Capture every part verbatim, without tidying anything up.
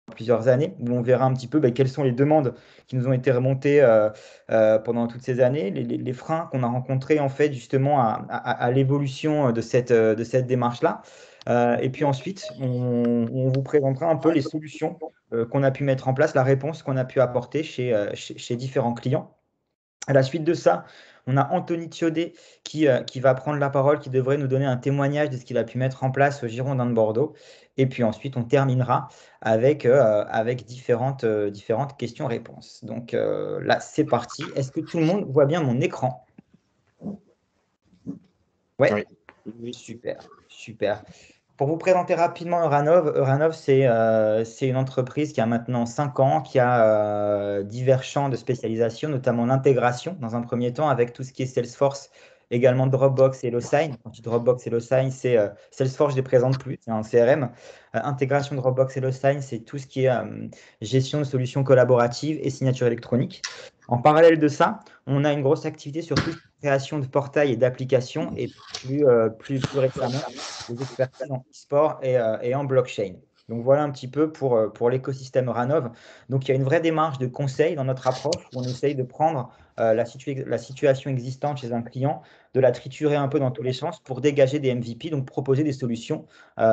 plusieurs années, où on verra un petit peu bah, quelles sont les demandes qui nous ont été remontées euh, euh, pendant toutes ces années, les, les- les freins qu'on a rencontrés en fait justement à, à- à l'évolution de cette, euh, de cette démarche-là. Euh, et puis ensuite, on, on vous présentera un peu les solutions euh, qu'on a pu mettre en place, la réponse qu'on a pu apporter chez, euh, chez, chez différents clients. À la suite de ça, on a Anthony Thiodet qui, euh, qui va prendre la parole, qui devrait nous donner un témoignage de ce qu'il a pu mettre en place au Girondin de Bordeaux. Et puis ensuite, on terminera avec, euh, avec différentes, euh, différentes questions-réponses. Donc euh, là, c'est parti. Est-ce que tout le monde voit bien mon écran? Oui. Ouais, super, super. Pour vous présenter rapidement Euranov, Euranov, c'est euh, c'est une entreprise qui a maintenant cinq ans, qui a euh, divers champs de spécialisation, notamment l'intégration dans un premier temps avec tout ce qui est Salesforce, également Dropbox et HelloSign. Quand je dis Dropbox et HelloSign, c'est euh, Salesforce, je ne les présente plus, c'est un C R M. Euh, intégration Dropbox et HelloSign, c'est tout ce qui est euh, gestion de solutions collaboratives et signature électronique. En parallèle de ça, on a une grosse activité sur toute création de portails et d'applications et plus, euh, plus, plus récemment des expertises en e-sport et, euh, et en blockchain. Donc voilà un petit peu pour, euh, pour l'écosystème Ranov. Donc il y a une vraie démarche de conseil dans notre approche où on essaye de prendre euh, la, situa- la situation existante chez un client, de la triturer un peu dans tous les sens pour dégager des M V P, donc proposer des solutions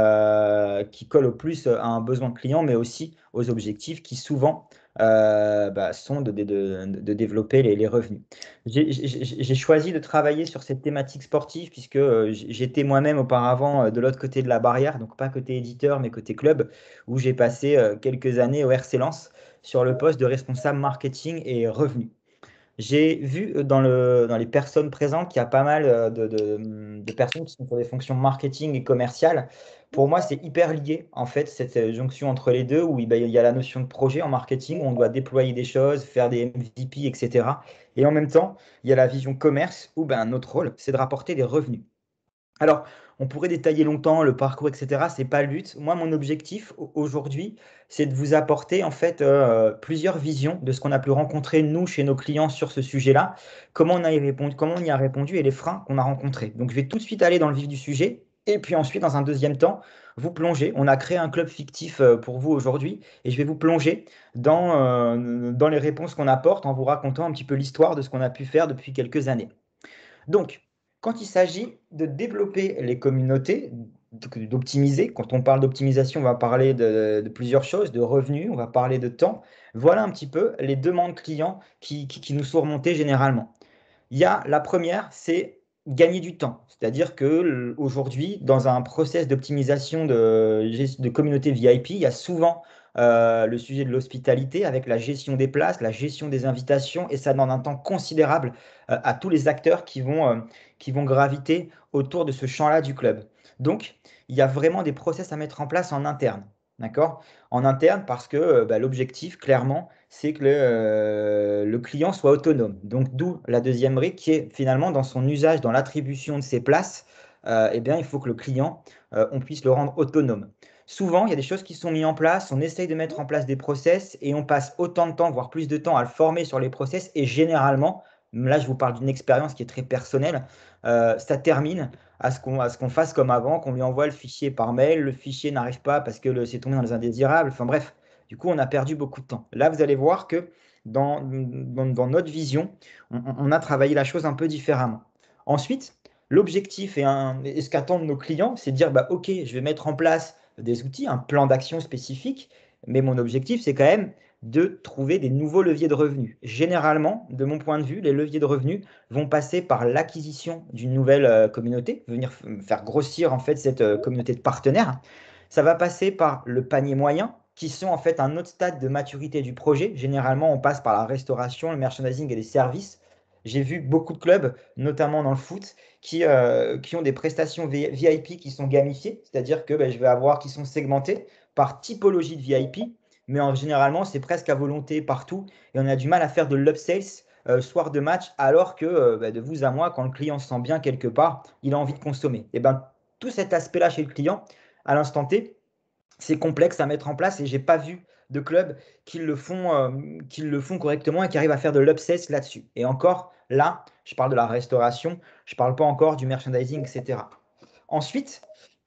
euh, qui collent au plus à un besoin client, mais aussi aux objectifs qui souvent euh, bah, sont de, de- de- de développer les, les revenus. J'ai j'ai- j'ai choisi de travailler sur cette thématique sportive puisque euh, j- j'étais moi-même auparavant euh, de l'autre côté de la barrière, donc pas côté éditeur, mais côté club, où j'ai passé euh, quelques années au R C Lens sur le poste de responsable marketing et revenus. J'ai vu euh, dans le, dans les personnes présentes qu'il y a pas mal euh, de, de- de personnes qui sont sur des fonctions marketing et commerciales. Pour moi, c'est hyper lié, en fait, cette euh, jonction entre les deux, où eh ben, il y a la notion de projet en marketing, où on doit déployer des choses, faire des M V P, et cetera. Et en même temps, il y a la vision commerce, où ben, notre rôle, c'est de rapporter des revenus. Alors, on pourrait détailler longtemps le parcours, et cetera. C'est pas le but. Moi, mon objectif au- aujourd'hui, c'est de vous apporter en fait euh, plusieurs visions de ce qu'on a pu rencontrer nous chez nos clients sur ce sujet-là, comment on a y répondu, comment on y a répondu et les freins qu'on a rencontrés. Donc, je vais tout de suite aller dans le vif du sujet. Et puis ensuite, dans un deuxième temps, vous plonger. On a créé un club fictif euh, pour vous aujourd'hui et je vais vous plonger dans, euh, dans les réponses qu'on apporte en vous racontant un petit peu l'histoire de ce qu'on a pu faire depuis quelques années. Donc, quand il s'agit de développer les communautés, d'optimiser, quand on parle d'optimisation, on va parler de, de plusieurs choses, de revenus, on va parler de temps. Voilà un petit peu les demandes clients qui, qui- qui nous sont remontées généralement. Il y a la première, c'est gagner du temps. C'est-à-dire que aujourd'hui, dans un process d'optimisation de, gest- de communauté V I P, il y a souvent euh, le sujet de l'hospitalité avec la gestion des places, la gestion des invitations, et ça demande un temps considérable euh, à tous les acteurs qui vont, euh, qui vont graviter autour de ce champ-là du club. Donc, il y a vraiment des process à mettre en place en interne. D'accord? En interne, parce que euh, bah, l'objectif, clairement, c'est que le, euh, le client soit autonome. Donc, d'où la deuxième brique qui est finalement dans son usage, dans l'attribution de ses places, euh, eh bien, il faut que le client, euh, on puisse le rendre autonome. Souvent, il y a des choses qui sont mises en place, on essaye de mettre en place des process et on passe autant de temps, voire plus de temps à le former sur les process. Et généralement, là, je vous parle d'une expérience qui est très personnelle, euh, ça termine à ce qu'on à ce qu'on fasse comme avant, qu'on lui envoie le fichier par mail, le fichier n'arrive pas parce que le- c'est tombé dans les indésirables. Enfin bref, du coup, on a perdu beaucoup de temps. Là, vous allez voir que dans, dans, dans notre vision, on, on a travaillé la chose un peu différemment. Ensuite, l'objectif et, un- et ce qu'attendent nos clients, c'est de dire, bah, OK, je vais mettre en place des outils, un plan d'action spécifique, mais mon objectif, c'est quand même de trouver des nouveaux leviers de revenus. Généralement, de mon point de vue, les leviers de revenus vont passer par l'acquisition d'une nouvelle euh, communauté, venir f- faire grossir en fait cette euh, communauté de partenaires. Ça va passer par le panier moyen, qui sont en fait un autre stade de maturité du projet. Généralement, on passe par la restauration, le merchandising et les services. J'ai vu beaucoup de clubs, notamment dans le foot, qui, euh, qui ont des prestations V I P qui sont gamifiées, c'est-à-dire que ben, je vais avoir qui sont segmentés par typologie de V I P, mais en, généralement, c'est presque à volonté partout et on a du mal à faire de l'upsales euh, soir de match, alors que euh, bah, de vous à moi, quand le client se sent bien quelque part, il a envie de consommer. Et ben tout cet aspect-là chez le client, à l'instant T, c'est complexe à mettre en place et j'ai pas vu de clubs qui le font, euh, qui le font correctement et qui arrivent à faire de l'upsell là-dessus. Et encore, là, je parle de la restauration, je parle pas encore du merchandising, et cetera. Ensuite,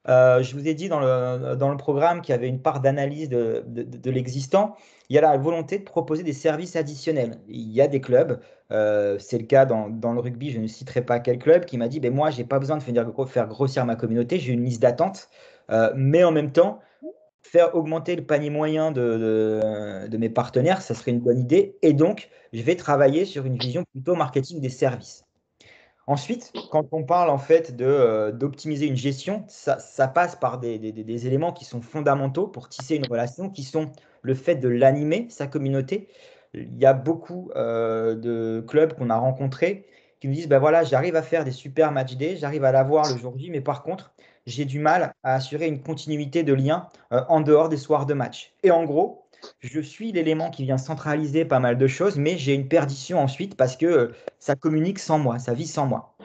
Euh, je vous ai dit dans le, dans le programme qu'il y avait une part d'analyse de, de- de- de l'existant. Il y a la volonté de proposer des services additionnels. Il y a des clubs, euh, c'est le cas dans, dans le rugby, je ne citerai pas quel club, qui m'a dit, ben moi, j'ai pas besoin de faire, faire grossir ma communauté, j'ai une liste d'attente, euh, mais en même temps, faire augmenter le panier moyen de, de- de mes partenaires, ça serait une bonne idée. Et donc, je vais travailler sur une vision plutôt marketing des services. Ensuite, quand on parle en fait de, euh, d'optimiser une gestion, ça, ça passe par des, des- des- des éléments qui sont fondamentaux pour tisser une relation, qui sont le fait de l'animer, sa communauté. Il y a beaucoup euh, de clubs qu'on a rencontrés qui nous disent, ben voilà, j'arrive à faire des super match days, j'arrive à l'avoir le jour J, mais par contre, j'ai du mal à assurer une continuité de lien euh, en dehors des soirs de match. Et en gros, je suis l'élément qui vient centraliser pas mal de choses, mais j'ai une perdition ensuite parce que euh, ça communique sans moi, ça vit sans moi.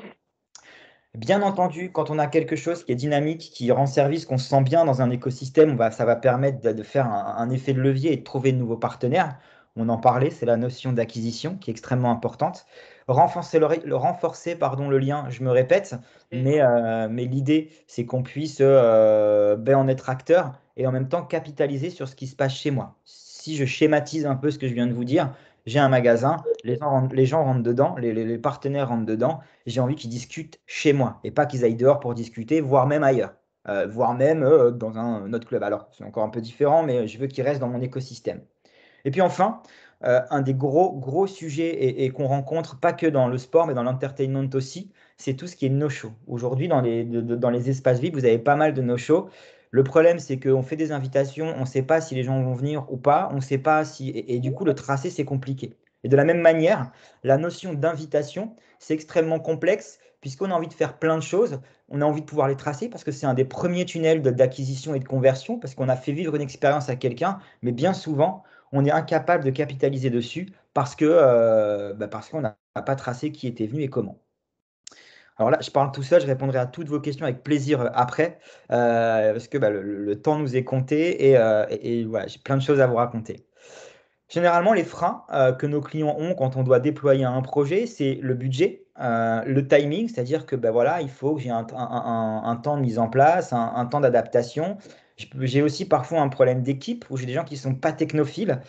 Bien entendu, quand on a quelque chose qui est dynamique, qui rend service, qu'on se sent bien dans un écosystème, on va- ça va permettre de, de faire un, un effet de levier et de trouver de nouveaux partenaires. On en parlait, c'est la notion d'acquisition qui est extrêmement importante. Renforcer le, ri- le- renforcer, pardon, le lien, je me répète, mais, euh, mais l'idée, c'est qu'on puisse euh, ben, en être acteur et en même temps capitaliser sur ce qui se passe chez moi. Si je schématise un peu ce que je viens de vous dire, j'ai un magasin, les gens rentrent, les gens rentrent dedans, les les- les partenaires rentrent dedans, j'ai envie qu'ils discutent chez moi et pas qu'ils aillent dehors pour discuter, voire même ailleurs, euh, voire même euh, dans un, un autre club. Alors, c'est encore un peu différent, mais je veux qu'ils restent dans mon écosystème. Et puis enfin, euh, un des gros, gros sujets et, et qu'on rencontre pas que dans le sport, mais dans l'entertainment aussi, c'est tout ce qui est no-show. Aujourd'hui, dans les, de- de- dans les espaces V I P, vous avez pas mal de no-show. Le problème, c'est qu'on fait des invitations, on ne sait pas si les gens vont venir ou pas, on ne sait pas si... Et, et du coup, le tracé, c'est compliqué. Et de la même manière, la notion d'invitation, c'est extrêmement complexe puisqu'on a envie de faire plein de choses. On a envie de pouvoir les tracer parce que c'est un des premiers tunnels de- d'acquisition et de conversion, parce qu'on a fait vivre une expérience à quelqu'un, mais bien souvent, on est incapable de capitaliser dessus parce que euh, bah, parce qu'on n'a pas tracé qui était venu et comment. Alors là, je parle tout seul, je répondrai à toutes vos questions avec plaisir euh, après, euh, parce que bah, le, le temps nous est compté et, euh, et- et voilà, j'ai plein de choses à vous raconter. Généralement, les freins euh, que nos clients ont quand on doit déployer un projet, c'est le budget, euh, le timing, c'est-à-dire que ben voilà, il faut que j'ai un, un- un- un temps de mise en place, un, un temps d'adaptation. Je peux- J'ai aussi parfois un problème d'équipe où j'ai des gens qui ne sont pas technophiles,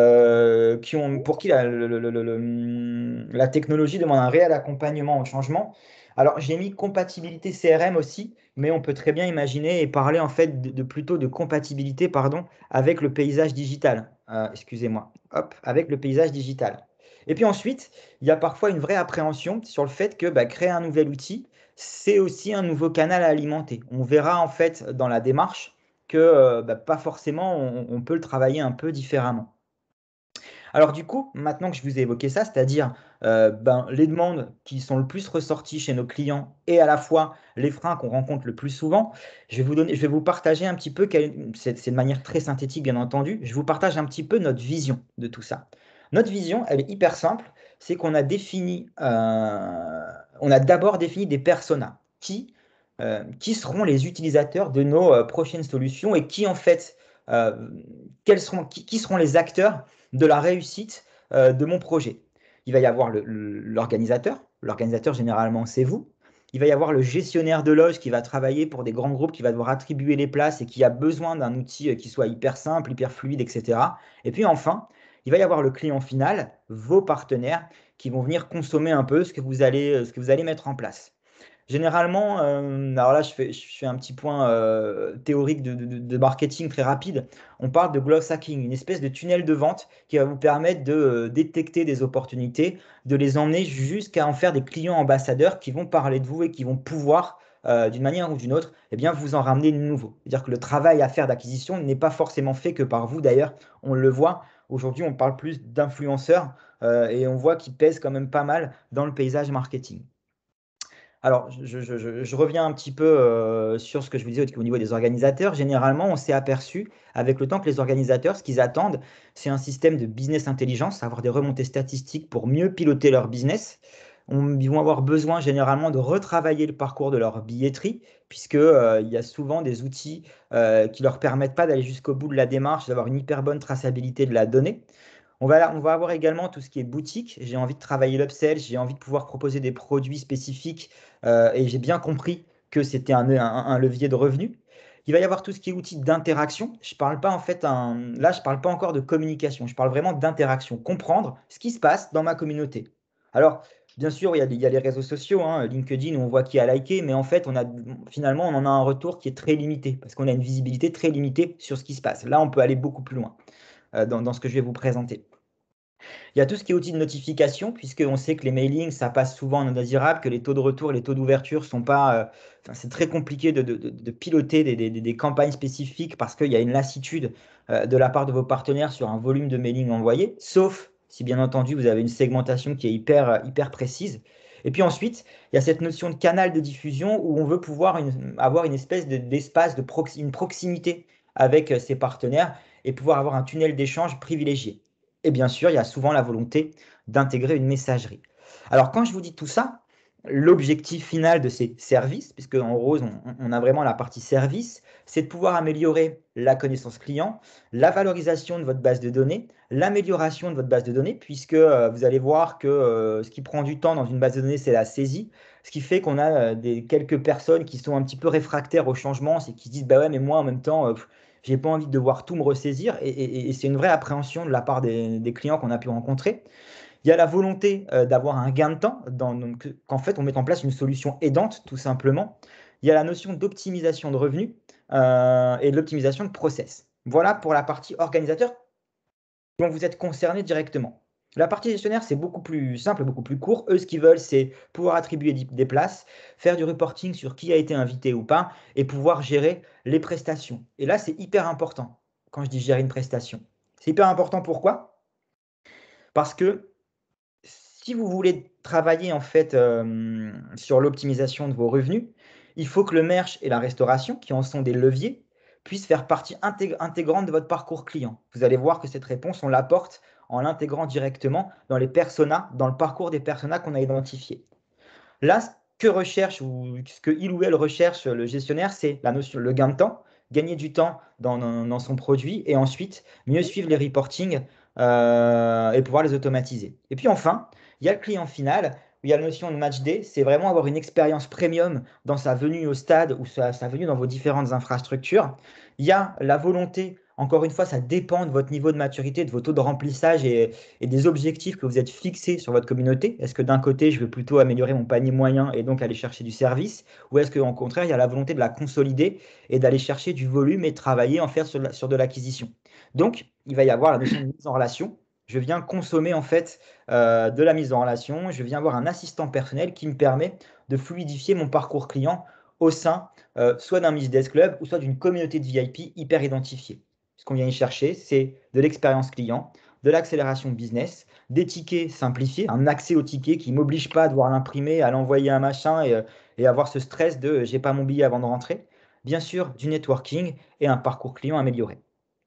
euh, qui ont, pour qui la, le- le- le- le- la technologie demande un réel accompagnement au changement. Alors, j'ai mis compatibilité C R M aussi, mais on peut très bien imaginer et parler en fait de, de plutôt de compatibilité, pardon, avec le paysage digital. Euh, excusez-moi, hop, avec le paysage digital. Et puis ensuite, il y a parfois une vraie appréhension sur le fait que bah, créer un nouvel outil, c'est aussi un nouveau canal à alimenter. On verra en fait dans la démarche que euh, bah, pas forcément on, on peut le travailler un peu différemment. Alors du coup, maintenant que je vous ai évoqué ça, c'est-à-dire euh, ben, les demandes qui sont le plus ressorties chez nos clients et à la fois les freins qu'on rencontre le plus souvent, je vais vous donner, je vais vous partager un petit peu, quelle- c'est c'est de manière très synthétique bien entendu, je vous partage un petit peu notre vision de tout ça. Notre vision, elle est hyper simple, c'est qu'on a défini, euh, on a d'abord défini des personas qui, euh, qui seront les utilisateurs de nos euh, prochaines solutions et qui en fait, euh, quels seront, qui qui seront les acteurs de la réussite euh, de mon projet. Il va y avoir le- le- l'organisateur. L'organisateur, généralement, c'est vous. Il va y avoir le gestionnaire de loge qui va travailler pour des grands groupes, qui va devoir attribuer les places et qui a besoin d'un outil euh, qui soit hyper simple, hyper fluide, et cetera. Et puis enfin, il va y avoir le client final, vos partenaires, qui vont venir consommer un peu ce que vous allez, euh, ce que vous allez mettre en place. Généralement, euh, alors là, je fais, je fais un petit point euh, théorique de, de- de marketing très rapide. On parle de growth hacking, une espèce de tunnel de vente qui va vous permettre de euh, détecter des opportunités, de les emmener jusqu'à en faire des clients ambassadeurs qui vont parler de vous et qui vont pouvoir, euh, d'une manière ou d'une autre, eh bien, vous en ramener de nouveau. C'est-à-dire que le travail à faire d'acquisition n'est pas forcément fait que par vous. D'ailleurs, on le voit. Aujourd'hui, on parle plus d'influenceurs euh, et on voit qu'ils pèsent quand même pas mal dans le paysage marketing. Alors, je, je- je- je reviens un petit peu euh, sur ce que je vous disais au au niveau des organisateurs. Généralement, on s'est aperçu avec le temps que les organisateurs, ce qu'ils attendent, c'est un système de business intelligence, avoir des remontées statistiques pour mieux piloter leur business. On- ils vont avoir besoin généralement de retravailler le parcours de leur billetterie, puisque, euh, il y a souvent des outils euh, qui leur permettent pas d'aller jusqu'au bout de la démarche, d'avoir une hyper bonne traçabilité de la donnée. On va, on va avoir également tout ce qui est boutique. J'ai envie de travailler l'upsell, j'ai envie de pouvoir proposer des produits spécifiques euh, et j'ai bien compris que c'était un, un, un levier de revenu. Il va y avoir tout ce qui est outils d'interaction. Je parle pas en fait, un, là, je parle pas encore de communication. Je parle vraiment d'interaction, comprendre ce qui se passe dans ma communauté. Alors, bien sûr, il y a, il y a les réseaux sociaux, hein, LinkedIn, où on voit qui a liké, mais en fait, on a, finalement, on en a un retour qui est très limité, parce qu'on a une visibilité très limitée sur ce qui se passe. Là, on peut aller beaucoup plus loin euh, dans, dans ce que je vais vous présenter. Il y a tout ce qui est outils de notification, puisqu'on sait que les mailings, ça passe souvent en indésirable, que les taux de retour, les taux d'ouverture sont pas. Euh, enfin, c'est très compliqué de, de- de- de piloter des, des- des campagnes spécifiques parce qu'il y a une lassitude euh, de la part de vos partenaires sur un volume de mailing envoyé, sauf si bien entendu vous avez une segmentation qui est hyper, euh, hyper précise. Et puis ensuite, il y a cette notion de canal de diffusion où on veut pouvoir une- avoir une espèce de- d'espace, de proxi- une proximité avec euh, ses partenaires et pouvoir avoir un tunnel d'échange privilégié. Et bien sûr, il y a souvent la volonté d'intégrer une messagerie. Alors, quand je vous dis tout ça, l'objectif final de ces services, puisque en rose, on, on a vraiment la partie service, c'est de pouvoir améliorer la connaissance client, la valorisation de votre base de données, l'amélioration de votre base de données, puisque euh, vous allez voir que euh, ce qui prend du temps dans une base de données, c'est la saisie, ce qui fait qu'on a euh, des, quelques personnes qui sont un petit peu réfractaires au changement, c'est qui se disent, bah ouais, mais moi, en même temps, euh, j'ai pas envie de devoir tout me ressaisir. Et, et- et c'est une vraie appréhension de la part des, des clients qu'on a pu rencontrer. Il y a la volonté euh, d'avoir un gain de temps, dans, donc, qu'en fait, on met en place une solution aidante, tout simplement. Il y a la notion d'optimisation de revenus euh, et de l'optimisation de process. Voilà pour la partie organisateur dont vous êtes concerné directement. La partie gestionnaire, c'est beaucoup plus simple, beaucoup plus court. Eux, ce qu'ils veulent, c'est pouvoir attribuer des places, faire du reporting sur qui a été invité ou pas, et pouvoir gérer les prestations. Et là, c'est hyper important quand je dis gérer une prestation. C'est hyper important pourquoi? Parce que si vous voulez travailler en fait euh, sur l'optimisation de vos revenus, il faut que le merch et la restauration, qui en sont des leviers, puissent faire partie intég intégrante de votre parcours client. Vous allez voir que cette réponse, on l'apporte en l'intégrant directement dans les personas, dans le parcours des personas qu'on a identifiés. Là, ce que recherche ou ce que il ou elle recherche le gestionnaire, c'est la notion, le gain de temps, gagner du temps dans, dans- dans son produit et ensuite mieux suivre les reportings euh, et pouvoir les automatiser. Et puis enfin, il y a le client final où il y a la notion de match day, c'est vraiment avoir une expérience premium dans sa venue au stade ou sa, sa venue dans vos différentes infrastructures. Il y a la volonté, encore une fois, ça dépend de votre niveau de maturité, de vos taux de remplissage et, et des objectifs que vous êtes fixés sur votre communauté. Est-ce que d'un côté, je veux plutôt améliorer mon panier moyen et donc aller chercher du service, ou est-ce qu'au contraire, il y a la volonté de la consolider et d'aller chercher du volume et travailler en faire sur, la- sur de l'acquisition. Donc, il va y avoir la notion de mise en relation. Je viens consommer en fait euh, de la mise en relation. Je viens avoir un assistant personnel qui me permet de fluidifier mon parcours client au sein euh, soit d'un Miss Desk Club ou soit d'une communauté de V I P hyper identifiée. Ce qu'on vient y chercher, c'est de l'expérience client, de l'accélération business, des tickets simplifiés, un accès aux tickets qui ne m'oblige pas à devoir l'imprimer, à l'envoyer un machin et, euh, et avoir ce stress de j'ai pas mon billet avant de rentrer. Bien sûr, du networking et un parcours client amélioré.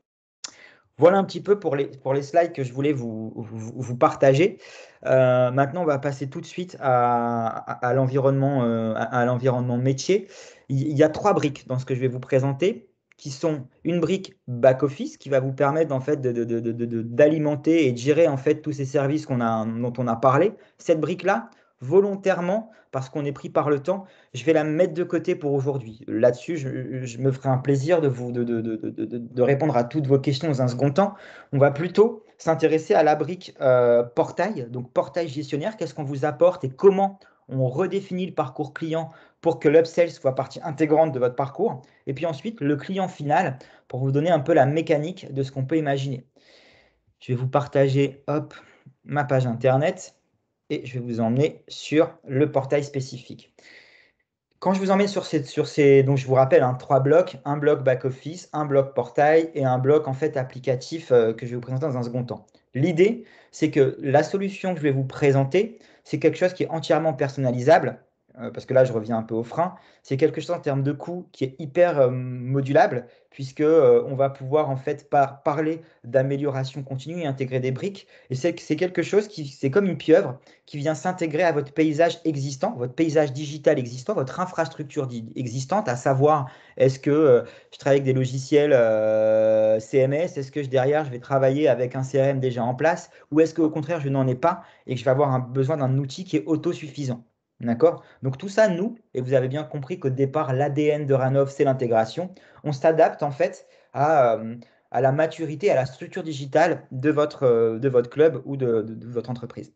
Voilà un petit peu pour les, pour les slides que je voulais vous, vous, vous partager. Euh, maintenant, on va passer tout de suite à, à, à l'environnement euh, à, à l'environnement métier. Il, il y a trois briques dans ce que je vais vous présenter, qui sont une brique back-office qui va vous permettre en fait, de, de, de, de, de, d'alimenter et de gérer en fait, tous ces services qu'on a, dont on a parlé. Cette brique-là, volontairement, parce qu'on est pris par le temps, je vais la mettre de côté pour aujourd'hui. Là-dessus, je, je me ferai un plaisir de, vous, de, de, de, de, de répondre à toutes vos questions dans un second temps. On va plutôt s'intéresser à la brique euh, portail, donc portail gestionnaire. Qu'est-ce qu'on vous apporte et comment on redéfinit le parcours client pour que l'upsell soit partie intégrante de votre parcours. Et puis ensuite, le client final pour vous donner un peu la mécanique de ce qu'on peut imaginer. Je vais vous partager hop, ma page internet et je vais vous emmener sur le portail spécifique. Quand je vous emmène sur ces, sur ces donc je vous rappelle, hein, trois blocs, un bloc back-office, un bloc portail et un bloc en fait applicatif euh, que je vais vous présenter dans un second temps. L'idée, c'est que la solution que je vais vous présenter, c'est quelque chose qui est entièrement personnalisable, euh, parce que là, je reviens un peu au frein. C'est quelque chose en termes de coût qui est hyper euh, modulable, puisque euh, on va pouvoir en fait par, parler d'amélioration continue et intégrer des briques. Et c'est c'est quelque chose qui, c'est comme une pieuvre qui vient s'intégrer à votre paysage existant, votre paysage digital existant, votre infrastructure existante, à savoir, est-ce que euh, je travaille avec des logiciels euh, C M S, est-ce que je, derrière, je vais travailler avec un C R M déjà en place, ou est-ce qu'au contraire, je n'en ai pas et que je vais avoir un, besoin d'un outil qui est autosuffisant. D'accord? Donc tout ça, nous, et vous avez bien compris qu'au départ, l'A D N de Ranov, c'est l'intégration. On s'adapte en fait à, euh, à la maturité, à la structure digitale de votre, euh, de votre club ou de, de- de votre entreprise.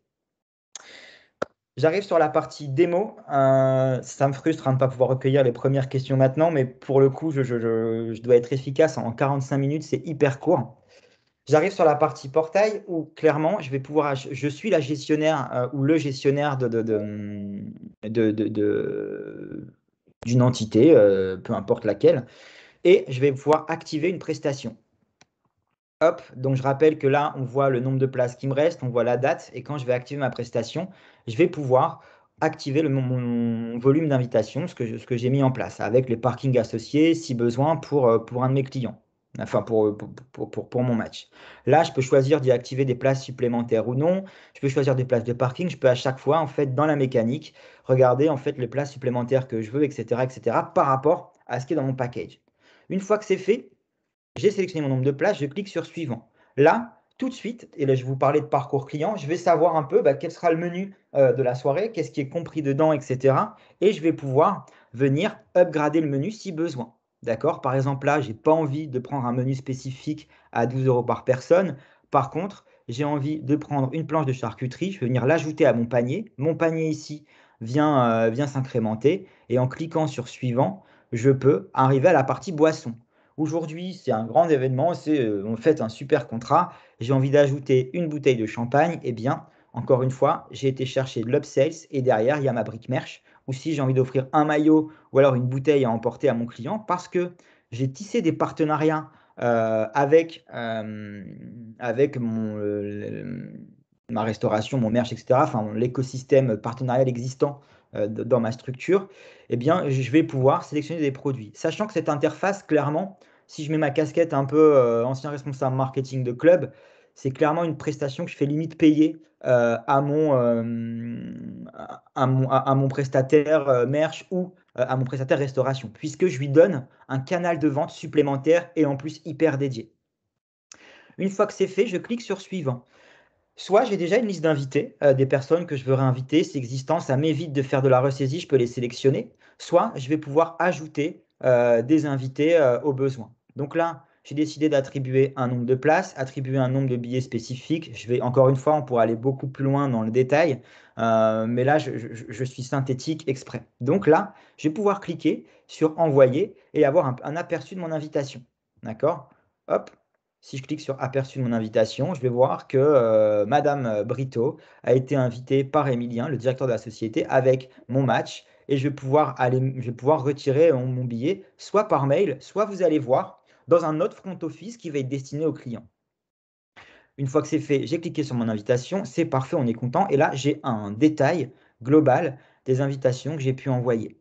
J'arrive sur la partie démo. Euh, ça me frustre hein, de ne pas pouvoir recueillir les premières questions maintenant, mais pour le coup, je, je- je- je dois être efficace. En quarante-cinq minutes, c'est hyper court. J'arrive sur la partie portail où clairement, je vais pouvoir, ach- je suis la gestionnaire euh, ou le gestionnaire de, de, de, de- de- de- d'une entité, euh, peu importe laquelle, et je vais pouvoir activer une prestation. Hop, donc je rappelle que là, on voit le nombre de places qui me reste, on voit la date, et quand je vais activer ma prestation, je vais pouvoir activer le, mon, mon volume d'invitation, ce que, je- ce que j'ai mis en place, avec les parkings associés, si besoin, pour, euh, pour un de mes clients, enfin pour, pour, pour, pour- pour mon match. Là, je peux choisir d'y activer des places supplémentaires ou non, je peux choisir des places de parking, je peux à chaque fois, en fait, dans la mécanique, regarder en fait les places supplémentaires que je veux, et cetera, et cetera, par rapport à ce qui est dans mon package. Une fois que c'est fait, j'ai sélectionné mon nombre de places, je clique sur suivant. Là, tout de suite, et là je vais vous parler de parcours client, je vais savoir un peu bah, quel sera le menu euh, de la soirée, qu'est-ce qui est compris dedans, et cetera. Et je vais pouvoir venir upgrader le menu si besoin. D'accord? Par exemple, là, je n'ai pas envie de prendre un menu spécifique à douze euros par personne. Par contre, j'ai envie de prendre une planche de charcuterie, je vais venir l'ajouter à mon panier. Mon panier ici vient, euh, vient s'incrémenter et en cliquant sur suivant, je peux arriver à la partie boisson. Aujourd'hui, c'est un grand événement, c'est euh, on fait un super contrat. J'ai envie d'ajouter une bouteille de champagne. Eh bien, encore une fois, j'ai été chercher de l'upsales et derrière, il y a ma brique merch. Ou si j'ai envie d'offrir un maillot ou alors une bouteille à emporter à mon client parce que j'ai tissé des partenariats euh, avec, euh, avec mon, euh, le- ma restauration, mon merch, et cetera. Enfin, l'écosystème partenarial existant euh, d- dans ma structure. Eh bien, je vais pouvoir sélectionner des produits. Sachant que cette interface, clairement, si je mets ma casquette un peu euh, ancien responsable marketing de club, c'est clairement une prestation que je fais limite payer euh, à, mon, euh, à, mon, à, à mon prestataire euh, merch ou euh, à mon prestataire restauration, puisque je lui donne un canal de vente supplémentaire et en plus hyper dédié. Une fois que c'est fait, je clique sur suivant. Soit j'ai déjà une liste d'invités, euh, des personnes que je veux réinviter, c'est existant, ça m'évite de faire de la ressaisie, je peux les sélectionner. Soit je vais pouvoir ajouter euh, des invités euh, au besoin. Donc là, j'ai décidé d'attribuer un nombre de places, attribuer un nombre de billets spécifiques. Je vais encore une fois, on pourra aller beaucoup plus loin dans le détail, euh, mais là, je, je- je suis synthétique exprès. Donc là, je vais pouvoir cliquer sur envoyer et avoir un, un aperçu de mon invitation. D'accord? Hop, si je clique sur aperçu de mon invitation, je vais voir que euh, Madame Brito a été invitée par Emilien, le directeur de la société, avec mon match. Et je vais pouvoir aller, je vais pouvoir retirer mon, mon billet, soit par mail, soit vous allez voir dans un autre front office qui va être destiné au client. Une fois que c'est fait, j'ai cliqué sur mon invitation, c'est parfait, on est content. Et là, j'ai un détail global des invitations que j'ai pu envoyer.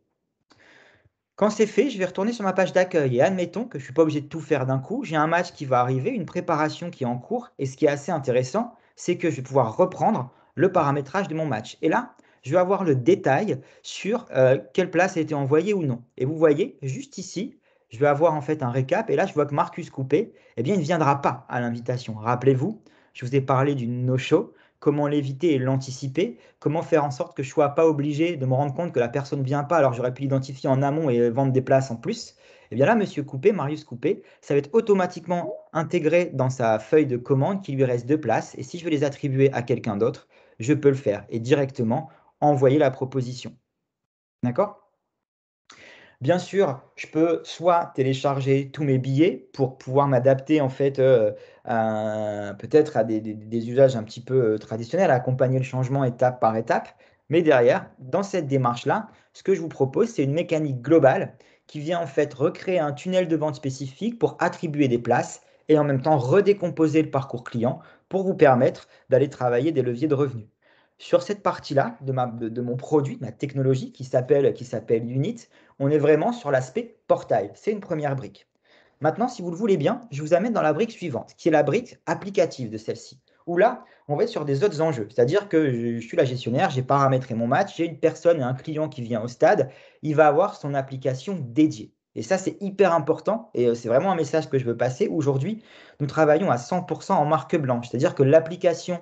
Quand c'est fait, je vais retourner sur ma page d'accueil et admettons que je ne suis pas obligé de tout faire d'un coup. J'ai un match qui va arriver, une préparation qui est en cours. Et ce qui est assez intéressant, c'est que je vais pouvoir reprendre le paramétrage de mon match. Et là, je vais avoir le détail sur euh, quelle place a été envoyée ou non. Et vous voyez, juste ici, je vais avoir en fait un récap. Et là, je vois que Marcus Coupé, eh bien, il ne viendra pas à l'invitation. Rappelez-vous, je vous ai parlé d'une no-show. Comment l'éviter et l'anticiper? Comment faire en sorte que je ne sois pas obligé de me rendre compte que la personne ne vient pas alors j'aurais pu l'identifier en amont et vendre des places en plus? Et bien là, Monsieur Coupé, Marius Coupé, ça va être automatiquement intégré dans sa feuille de commande qu'il lui reste deux places. Et si je veux les attribuer à quelqu'un d'autre, je peux le faire et directement envoyer la proposition. D'accord? Bien sûr, je peux soit télécharger tous mes billets pour pouvoir m'adapter en fait euh, à- peut-être à des, des- des usages un petit peu euh, traditionnels, à accompagner le changement étape par étape. Mais derrière, dans cette démarche-là, ce que je vous propose, c'est une mécanique globale qui vient en fait recréer un tunnel de vente spécifique pour attribuer des places et en même temps redécomposer le parcours client pour vous permettre d'aller travailler des leviers de revenus. Sur cette partie-là de, ma- de- de mon produit, de ma technologie qui s'appelle qui s'appelle Unit, on est vraiment sur l'aspect portail. C'est une première brique. Maintenant, si vous le voulez bien, je vous amène dans la brique suivante, qui est la brique applicative de celle-ci. Où là, on va être sur des autres enjeux. C'est-à-dire que je, je suis la gestionnaire, j'ai paramétré mon match, j'ai une personne et un client qui vient au stade, il va avoir son application dédiée. Et ça, c'est hyper important et euh, c'est vraiment un message que je veux passer. Aujourd'hui, nous travaillons à cent pour cent en marque blanche, c'est-à-dire que l'application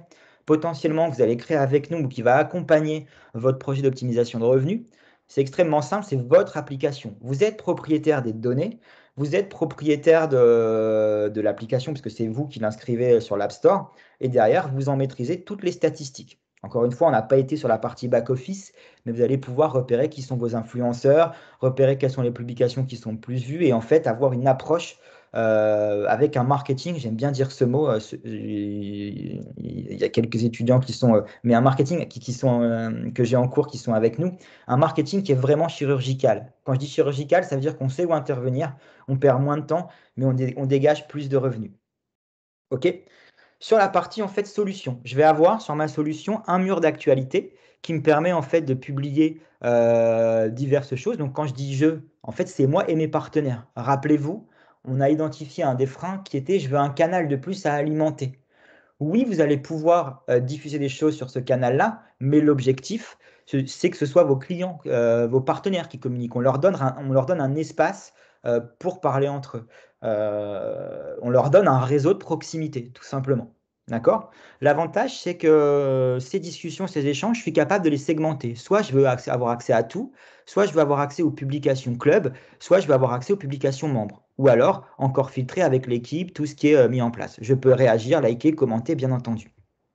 potentiellement que vous allez créer avec nous ou qui va accompagner votre projet d'optimisation de revenus. C'est extrêmement simple, c'est votre application. Vous êtes propriétaire des données, vous êtes propriétaire de, de l'application parce que c'est vous qui l'inscrivez sur l'App Store et derrière, vous en maîtrisez toutes les statistiques. Encore une fois, on n'a pas été sur la partie back-office, mais vous allez pouvoir repérer qui sont vos influenceurs, repérer quelles sont les publications qui sont plus vues et en fait avoir une approche euh, avec un marketing, j'aime bien dire ce mot, euh, ce- il y a quelques étudiants qui sont, euh, mais un marketing qui, qui sont, euh, que j'ai en cours qui sont avec nous, un marketing qui est vraiment chirurgical. Quand je dis chirurgical, ça veut dire qu'on sait où intervenir, on perd moins de temps, mais on, dé- on dégage plus de revenus. OK? Sur la partie en fait solution, je vais avoir sur ma solution un mur d'actualité qui me permet en fait de publier euh, diverses choses. Donc quand je dis je, en fait c'est moi et mes partenaires. Rappelez-vous, on a identifié un des freins qui était je veux un canal de plus à alimenter. Oui, vous allez pouvoir euh, diffuser des choses sur ce canal-là, mais l'objectif, ce- c'est que ce soit vos clients, euh, vos partenaires qui communiquent. On leur donne un, on leur donne un espace euh, pour parler entre eux. Euh, on leur donne un réseau de proximité, tout simplement. D'accord? L'avantage, c'est que ces discussions, ces échanges, je suis capable de les segmenter. Soit je veux accès- avoir accès à tout, soit je veux avoir accès aux publications club, soit je veux avoir accès aux publications membres. Ou alors, encore filtrer avec l'équipe tout ce qui est euh, mis en place. Je peux réagir, liker, commenter, bien entendu.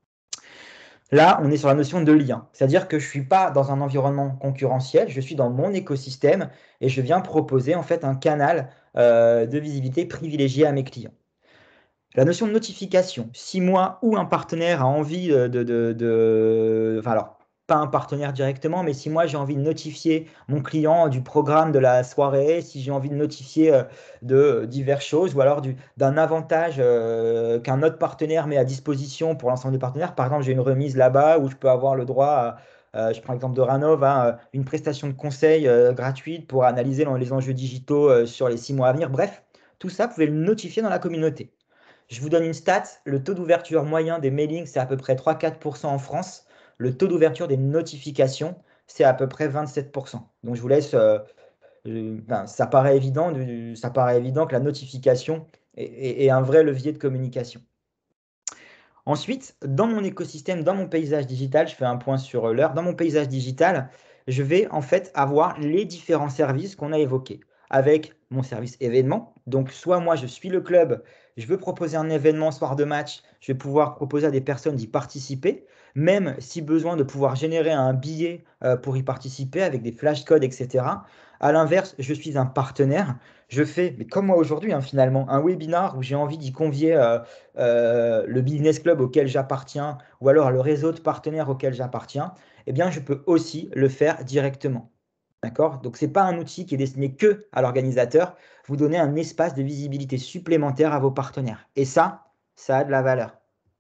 Là, on est sur la notion de lien. C'est-à-dire que je ne suis pas dans un environnement concurrentiel, je suis dans mon écosystème et je viens proposer en fait un canal euh, de visibilité privilégié à mes clients. La notion de notification, si moi ou un partenaire a envie de, de, de, de- enfin alors, pas un partenaire directement, mais si moi j'ai envie de notifier mon client du programme de la soirée, si j'ai envie de notifier euh, de diverses choses, ou alors du- d'un avantage euh, qu'un autre partenaire met à disposition pour l'ensemble des partenaires, par exemple j'ai une remise là-bas où je peux avoir le droit à, euh, je prends l'exemple de Ranov, hein, une prestation de conseil euh, gratuite pour analyser les enjeux digitaux euh, sur les six mois à venir, bref, tout ça, vous pouvez le notifier dans la communauté. Je vous donne une stat, le taux d'ouverture moyen des mailings, c'est à peu près trois à quatre pour cent en France. Le taux d'ouverture des notifications, c'est à peu près vingt-sept pour cent. Donc je vous laisse, euh, euh, ben, ça paraît évident, du- ça paraît évident que la notification est, est- est un vrai levier de communication. Ensuite, dans mon écosystème, dans mon paysage digital, je fais un point sur l'heure, dans mon paysage digital, je vais en fait avoir les différents services qu'on a évoqués avec mon service événement. Donc, soit moi, je suis le club, je veux proposer un événement soir de match, je vais pouvoir proposer à des personnes d'y participer, même si besoin de pouvoir générer un billet euh, pour y participer avec des flashcodes, et cetera. À l'inverse, je suis un partenaire, je fais, mais comme moi aujourd'hui, hein, finalement, un webinar où j'ai envie d'y convier euh, euh, le business club auquel j'appartiens ou alors le réseau de partenaires auquel j'appartiens, eh bien, je peux aussi le faire directement. D'accord? Donc, ce n'est pas un outil qui est destiné que à l'organisateur. Vous donnez un espace de visibilité supplémentaire à vos partenaires. Et ça, ça a de la valeur.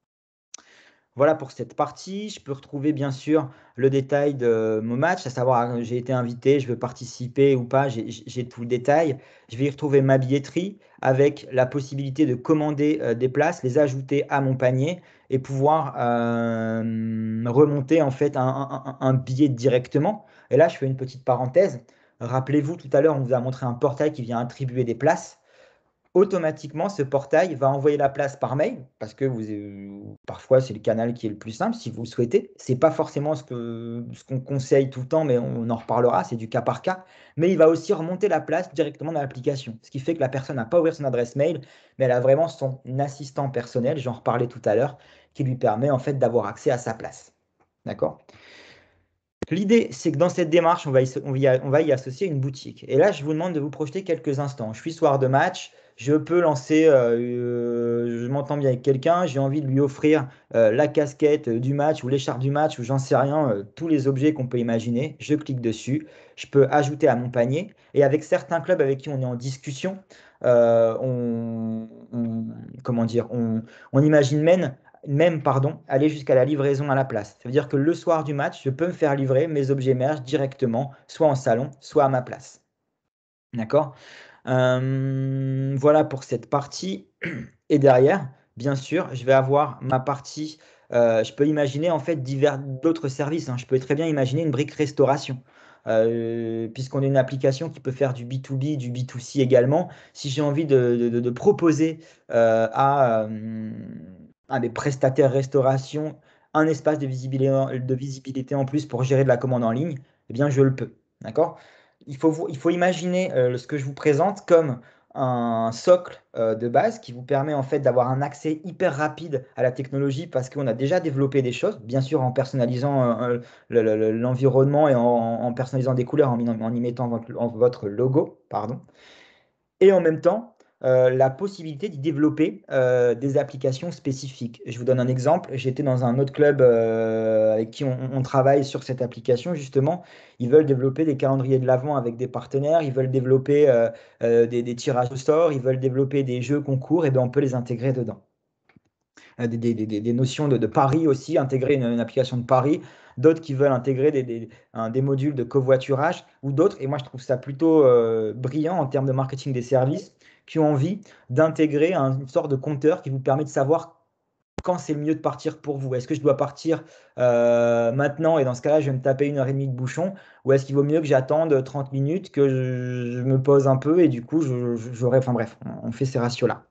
Voilà pour cette partie. Je peux retrouver bien sûr le détail de mon match, à savoir euh, j'ai été invité, je veux participer ou pas, j'ai j'ai tout le détail. Je vais y retrouver ma billetterie avec la possibilité de commander euh, des places, les ajouter à mon panier et pouvoir euh, remonter en fait un, un- un billet directement. Et là, je fais une petite parenthèse. Rappelez-vous, tout à l'heure, on vous a montré un portail qui vient attribuer des places. Automatiquement, ce portail va envoyer la place par mail, parce que vous, euh, parfois c'est le canal qui est le plus simple si vous le souhaitez. C'est pas forcément ce que, ce qu'on conseille tout le temps, mais on en reparlera, c'est du cas par cas. Mais il va aussi remonter la place directement dans l'application, ce qui fait que la personne n'a pas ouvert son adresse mail, mais elle a vraiment son assistant personnel, j'en reparlais tout à l'heure, qui lui permet en fait d'avoir accès à sa place. D'accord? L'idée, c'est que dans cette démarche, on va, y, on, va y, on va y associer une boutique. Et là, je vous demande de vous projeter quelques instants. Je suis soir de match, je peux lancer, euh, euh, je m'entends bien avec quelqu'un, j'ai envie de lui offrir euh, la casquette du match ou l'écharpe du match ou j'en sais rien, euh, tous les objets qu'on peut imaginer. Je clique dessus, je peux ajouter à mon panier. Et avec certains clubs avec qui on est en discussion, euh, on, on- comment dire, on, on imagine même même pardon, aller jusqu'à la livraison à la place. Ça veut dire que le soir du match, je peux me faire livrer mes objets merge directement, soit en salon, soit à ma place. D'accord? Euh, voilà pour cette partie. Et derrière, bien sûr, je vais avoir ma partie. Euh, je peux imaginer en fait divers d'autres services, hein. Je peux très bien imaginer une brique restauration. Euh, puisqu'on est une application qui peut faire du B deux B, du B deux C également. Si j'ai envie de, de- de proposer euh, à, euh, à des prestataires restauration un espace de visibilité, de visibilité en plus pour gérer de la commande en ligne, eh bien, je le peux. D'accord? Il faut, il faut imaginer euh, ce que je vous présente comme un socle euh, de base qui vous permet en fait d'avoir un accès hyper rapide à la technologie parce qu'on a déjà développé des choses, bien sûr en personnalisant euh, l'environnement et en, en, personnalisant des couleurs, en, en y mettant votre, en votre logo, pardon. Et en même temps, euh, la possibilité d'y développer euh, des applications spécifiques. Je vous donne un exemple. J'étais dans un autre club euh, avec qui on, on travaille sur cette application, justement. Ils veulent développer des calendriers de l'Avent avec des partenaires, ils veulent développer euh, euh, des, des tirages au sort, ils veulent développer des jeux concours, et bien on peut les intégrer dedans. Euh, Des, des, des, des, notions de, de paris aussi, intégrer une, une application de paris, d'autres qui veulent intégrer des, des, un, des modules de covoiturage, ou d'autres, et moi je trouve ça plutôt euh, brillant en termes de marketing des services, qui ont envie d'intégrer un, une sorte de compteur qui vous permet de savoir quand c'est le mieux de partir pour vous. Est-ce que je dois partir euh, maintenant, et dans ce cas-là, je vais me taper une heure et demie de bouchon, ou est-ce qu'il vaut mieux que j'attende trente minutes, que je, je, me pose un peu, et du coup, j'aurai, enfin bref, on, on fait ces ratios-là.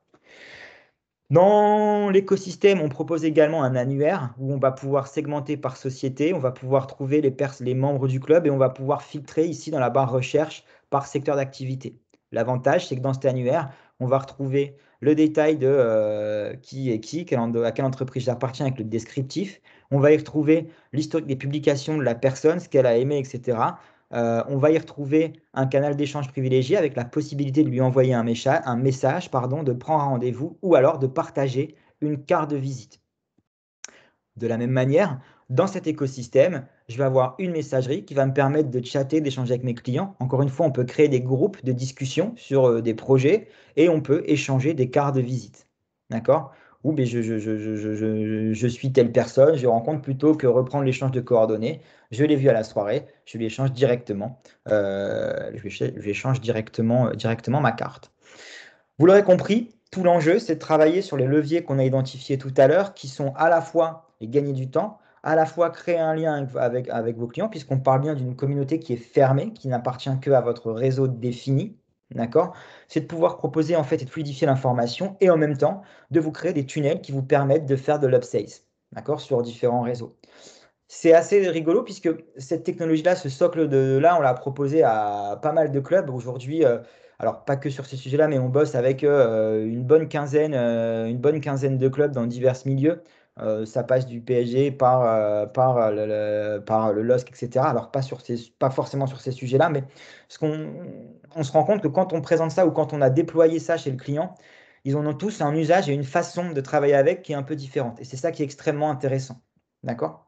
Dans l'écosystème, on propose également un annuaire où on va pouvoir segmenter par société, on va pouvoir trouver les, les membres du club et on va pouvoir filtrer ici dans la barre recherche par secteur d'activité. L'avantage, c'est que dans cet annuaire, on va retrouver le détail de euh, qui est qui, quelle, à quelle entreprise j'appartiens avec le descriptif. On va y retrouver l'historique des publications de la personne, ce qu'elle a aimé, et cetera. Euh, on va y retrouver un canal d'échange privilégié avec la possibilité de lui envoyer un, un message, pardon, de prendre un rendez-vous ou alors de partager une carte de visite. De la même manière, dans cet écosystème, je vais avoir une messagerie qui va me permettre de chatter, d'échanger avec mes clients. Encore une fois, on peut créer des groupes de discussion sur euh, des projets et on peut échanger des cartes de visite. D'accord? Ou ben, je, je, je, je, je, je suis telle personne, je rencontre plutôt que reprendre l'échange de coordonnées. Je l'ai vu à la soirée, je lui échange directement, euh, je lui, je lui échange directement, directement ma carte. Vous l'aurez compris, tout l'enjeu, c'est de travailler sur les leviers qu'on a identifiés tout à l'heure, qui sont à la fois et gagner du temps, à la fois créer un lien avec, avec vos clients, puisqu'on parle bien d'une communauté qui est fermée, qui n'appartient que à votre réseau défini. D'accord? C'est de pouvoir proposer en fait et de fluidifier l'information et en même temps de vous créer des tunnels qui vous permettent de faire de l'upsales, d'accord, sur différents réseaux. C'est assez rigolo puisque cette technologie-là, ce socle de là, on l'a proposé à pas mal de clubs aujourd'hui. Euh, alors pas que sur ces sujets-là, mais on bosse avec euh, une bonne quinzaine, euh, une bonne quinzaine de clubs dans divers milieux. Euh, ça passe du P S G par, euh, par, le, le, par le L O S C, et cetera. Alors pas, sur ces, pas forcément sur ces sujets-là, mais ce qu'on on se rend compte que quand on présente ça ou quand on a déployé ça chez le client, ils en ont tous un usage et une façon de travailler avec qui est un peu différente. Et c'est ça qui est extrêmement intéressant. D'accord?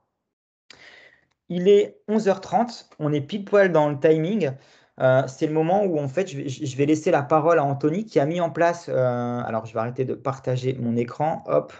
Il est onze heures trente, on est pile poil dans le timing. Euh, c'est le moment où en fait je vais, je vais, laisser la parole à Anthony qui a mis en place. Euh, alors je vais arrêter de partager mon écran. Hop,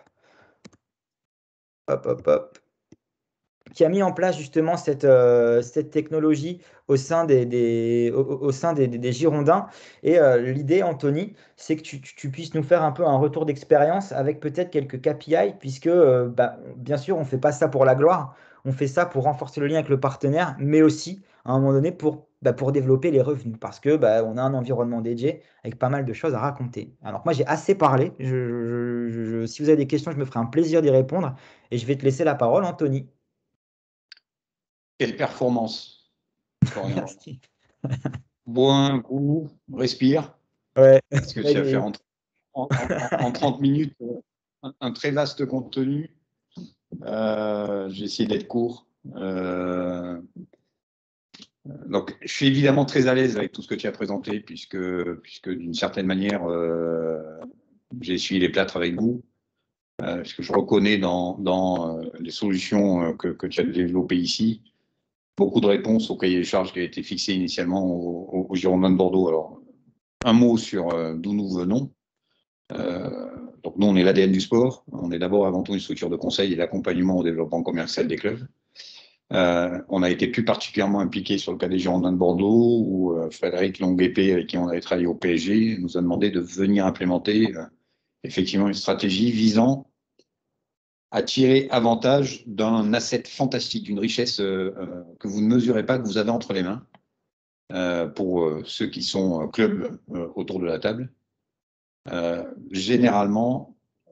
hop, hop, hop. Qui a mis en place justement cette, euh, cette technologie au sein des, des, au, au sein des, des, des Girondins. Et euh, l'idée, Anthony, c'est que tu, tu, tu, puisses nous faire un peu un retour d'expérience avec peut-être quelques K P I, puisque euh, bah, bien sûr, on ne fait pas ça pour la gloire, on fait ça pour renforcer le lien avec le partenaire, mais aussi à un moment donné pour, bah, pour développer les revenus, parce que bah, on a un environnement dédié avec pas mal de choses à raconter. Alors moi, j'ai assez parlé. Je, je, je, je, si vous avez des questions, je me ferai un plaisir d'y répondre. Et je vais te laisser la parole, Anthony. Quelle performance, Florian. Merci. Bois un coup, respire. Ouais. Parce que tu as fait en, en, en, en trente minutes un, un très vaste contenu. Euh, J'ai essayé d'être court. Euh, donc, je suis évidemment très à l'aise avec tout ce que tu as présenté, puisque, puisque d'une certaine manière, euh, j'ai essuyé les plâtres avec vous. Euh, parce que je reconnais dans, dans euh, les solutions que, que tu as développées ici, beaucoup de réponses au cahier des charges qui a été fixé initialement au, au Girondins de Bordeaux. Alors, un mot sur euh, d'où nous venons. Euh, donc nous, on est l'A D N du sport. On est d'abord avant tout une structure de conseil et d'accompagnement au développement commercial des clubs. Euh, on a été plus particulièrement impliqué sur le cas des Girondins de Bordeaux, où euh, Frédéric Longuepé, avec qui on avait travaillé au P S G, nous a demandé de venir implémenter euh, effectivement une stratégie visant à tirer avantage d'un asset fantastique, d'une richesse euh, euh, que vous ne mesurez pas, que vous avez entre les mains, euh, pour euh, ceux qui sont euh, clubs euh, autour de la table. Euh, généralement,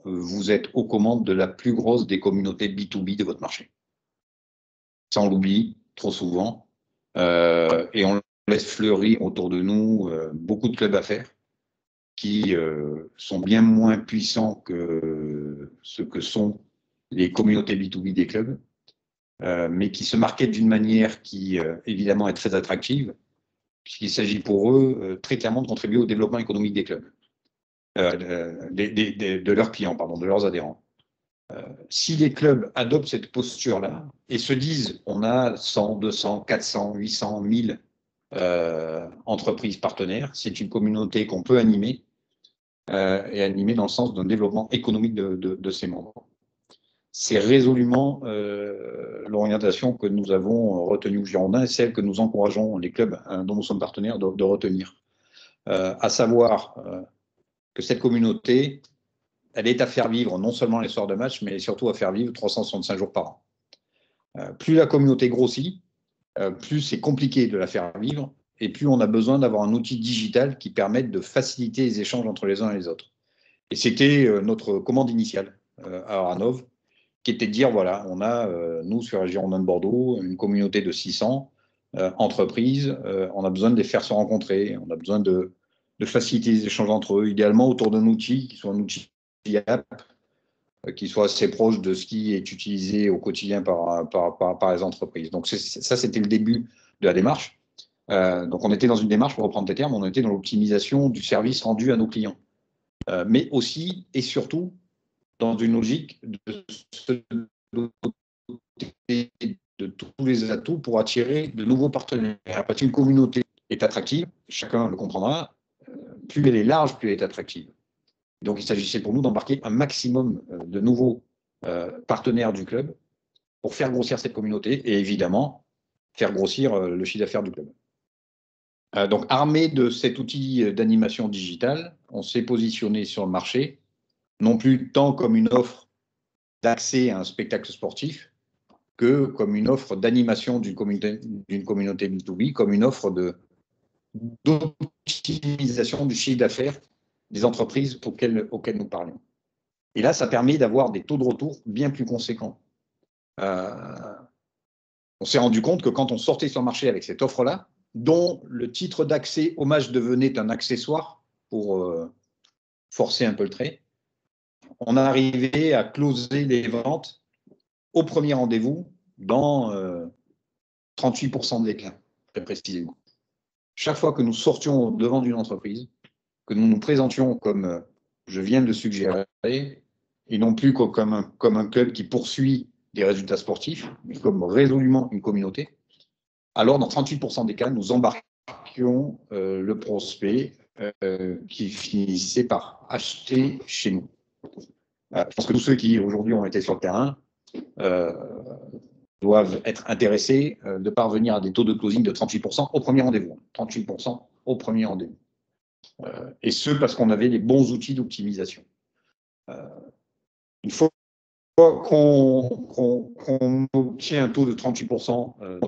vous êtes aux commandes de la plus grosse des communautés B deux B de votre marché. Ça, on l'oublie trop souvent. Euh, et on laisse fleurir autour de nous euh, beaucoup de clubs d'affaires qui euh, sont bien moins puissants que ce que sont les communautés B deux B des clubs, euh, mais qui se marquaient d'une manière qui, euh, évidemment, est très attractive, puisqu'il s'agit pour eux euh, très clairement de contribuer au développement économique des clubs, euh, des, des, des, de leurs clients, pardon, de leurs adhérents. Euh, si les clubs adoptent cette posture-là et se disent on a cent, deux cents, quatre cents, huit cents, mille euh, entreprises partenaires, c'est une communauté qu'on peut animer euh, et animer dans le sens d'un développement économique de, de, de ses membres. C'est résolument euh, l'orientation que nous avons retenue au Girondin et celle que nous encourageons les clubs hein, dont nous sommes partenaires de, de retenir. Euh, à savoir euh, que cette communauté, elle est à faire vivre non seulement les soirs de match, mais surtout à faire vivre trois cent soixante-cinq jours par an. Euh, plus la communauté grossit, euh, plus c'est compliqué de la faire vivre, et plus on a besoin d'avoir un outil digital qui permette de faciliter les échanges entre les uns et les autres. Et c'était euh, notre commande initiale euh, à Oranov, qui était de dire, voilà, on a, euh, nous, sur la Girondin de Bordeaux, une communauté de six cents euh, entreprises, euh, on a besoin de les faire se rencontrer, on a besoin de, de faciliter les échanges entre eux, idéalement autour d'un outil qui soit un outil app, qui soit assez proche de ce qui est utilisé au quotidien par, par, par, par les entreprises. Donc ça, c'était le début de la démarche. Euh, donc on était dans une démarche, pour reprendre tes termes, on était dans l'optimisation du service rendu à nos clients. Euh, mais aussi et surtout dans une logique de se doter de tous les atouts pour attirer de nouveaux partenaires. Parce qu'une communauté est attractive, chacun le comprendra, plus elle est large, plus elle est attractive. Donc, il s'agissait pour nous d'embarquer un maximum de nouveaux euh, partenaires du club pour faire grossir cette communauté et évidemment faire grossir euh, le chiffre d'affaires du club. Euh, donc, armé de cet outil d'animation digitale, on s'est positionné sur le marché, non plus tant comme une offre d'accès à un spectacle sportif que comme une offre d'animation d'une communauté, d'une communauté B deux B, comme une offre de, d'optimisation du chiffre d'affaires des entreprises auxquelles, auxquelles nous parlions. Et là, ça permet d'avoir des taux de retour bien plus conséquents. Euh, on s'est rendu compte que quand on sortait sur le marché avec cette offre-là, dont le titre d'accès au match devenait un accessoire pour euh, forcer un peu le trait, on arrivait à closer les ventes au premier rendez-vous dans euh, trente-huit pour cent de déclin, très précisément. Chaque fois que nous sortions devant d'une entreprise, que nous nous présentions comme euh, je viens de le suggérer, et non plus comme un, comme un club qui poursuit des résultats sportifs, mais comme résolument une communauté, alors dans trente-huit pour cent des cas, nous embarquions euh, le prospect euh, qui finissait par acheter chez nous. Euh, je pense que tous ceux qui aujourd'hui ont été sur le terrain euh, doivent être intéressés euh, de parvenir à des taux de closing de trente-huit pour cent au premier rendez-vous. trente-huit pour cent au premier rendez-vous. Euh, et ce, parce qu'on avait les bons outils d'optimisation. Euh, une fois qu'on qu'on, qu'on obtient un taux de trente-huit pour cent, euh,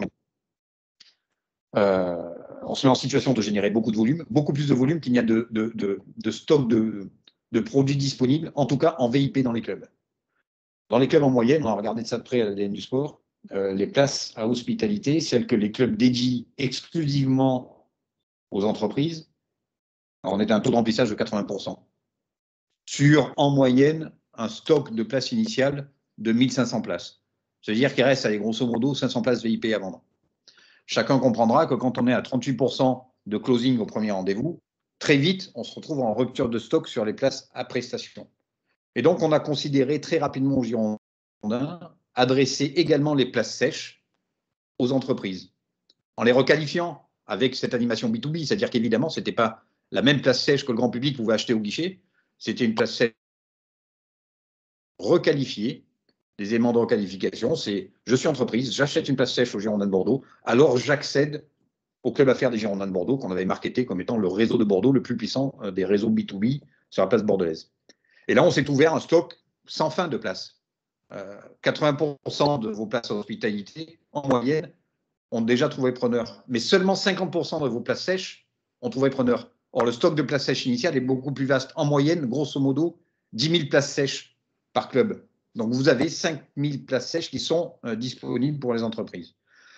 euh, on se met en situation de générer beaucoup de volume, beaucoup plus de volume qu'il n'y a de, de, de, de stock de, de produits disponibles, en tout cas en V I P dans les clubs. Dans les clubs en moyenne, on a regardé de ça de près à l'A D N du sport, euh, les places à hospitalité, celles que les clubs dédient exclusivement aux entreprises, alors on est à un taux de remplissage de quatre-vingts pour cent. Sur, en moyenne, un stock de places initiales de mille cinq cents places. C'est-à-dire qu'il reste, allez, grosso modo, cinq cents places V I P à vendre. Chacun comprendra que quand on est à trente-huit pour cent de closing au premier rendez-vous, très vite, on se retrouve en rupture de stock sur les places à prestation. Et donc, on a considéré très rapidement au Girondin adresser également les places sèches aux entreprises, en les requalifiant avec cette animation B deux B. C'est-à-dire qu'évidemment, ce n'était pas la même place sèche que le grand public pouvait acheter au guichet, c'était une place sèche requalifiée. Les éléments de requalification, c'est je suis entreprise, j'achète une place sèche au Girondin de Bordeaux, alors j'accède au club affaires des Girondins de Bordeaux, qu'on avait marketé comme étant le réseau de Bordeaux le plus puissant des réseaux B deux B sur la place bordelaise. Et là, on s'est ouvert un stock sans fin de places. Euh, quatre-vingts pour cent de vos places hospitalité, en moyenne, ont déjà trouvé preneur. Mais seulement cinquante pour cent de vos places sèches ont trouvé preneur. Or, le stock de places sèches initiales est beaucoup plus vaste. En moyenne, grosso modo, dix mille places sèches par club. Donc, vous avez cinq mille places sèches qui sont euh, disponibles pour les entreprises.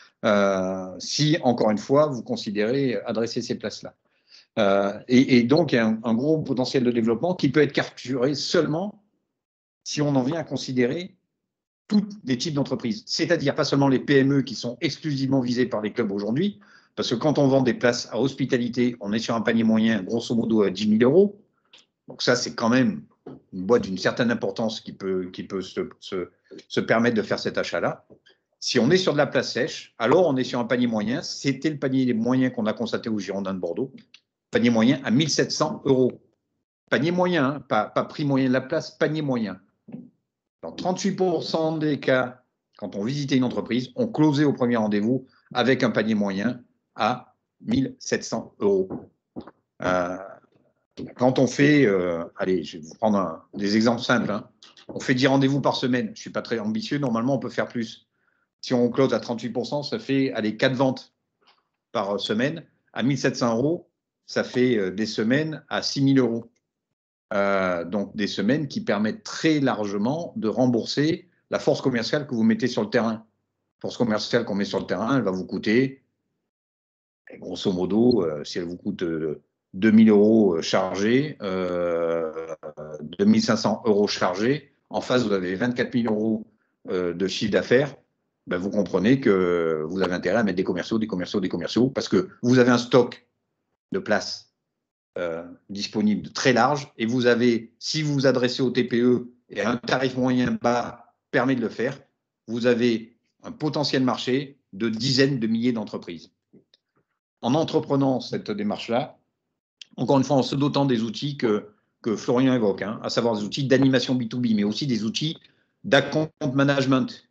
Euh, si, encore une fois, vous considérez adresser ces places-là. Euh, et, et donc, il y a un, un gros potentiel de développement qui peut être capturé seulement si on en vient à considérer tous les types d'entreprises. C'est-à-dire pas seulement les P M E qui sont exclusivement visées par les clubs aujourd'hui, parce que quand on vend des places à hospitalité, on est sur un panier moyen, grosso modo, à dix mille euros. Donc ça, c'est quand même une boîte d'une certaine importance qui peut, qui peut se, se, se permettre de faire cet achat-là. Si on est sur de la place sèche, alors on est sur un panier moyen. C'était le panier moyen qu'on a constaté au Girondin de Bordeaux. Panier moyen à mille sept cents euros. Panier moyen, hein, pas, pas prix moyen de la place, panier moyen. Dans trente-huit pour cent des cas, quand on visitait une entreprise, on closait au premier rendez-vous avec un panier moyen à mille sept cents euros. Euh, quand on fait, euh, allez, je vais vous prendre un, des exemples simples, hein. On fait dix rendez-vous par semaine. Je ne suis pas très ambitieux, normalement on peut faire plus. Si on close à trente-huit pour cent, ça fait allez, quatre ventes par semaine. À mille sept cents euros, ça fait des semaines à six mille euros. Euh, donc des semaines qui permettent très largement de rembourser la force commerciale que vous mettez sur le terrain. La force commerciale qu'on met sur le terrain, elle va vous coûter, grosso modo, euh, si elle vous coûte euh, deux mille euros chargés, euh, deux mille cinq cents euros chargés, en face vous avez vingt-quatre mille euros euh, de chiffre d'affaires, ben, vous comprenez que vous avez intérêt à mettre des commerciaux, des commerciaux, des commerciaux, parce que vous avez un stock de places Euh, disponible très large et vous avez, si vous vous adressez au T P E et un tarif moyen bas permet de le faire, vous avez un potentiel marché de dizaines de milliers d'entreprises. En entreprenant cette démarche-là, encore une fois en se dotant des outils que, que Florian évoque, hein, à savoir des outils d'animation B deux B, mais aussi des outils d'account management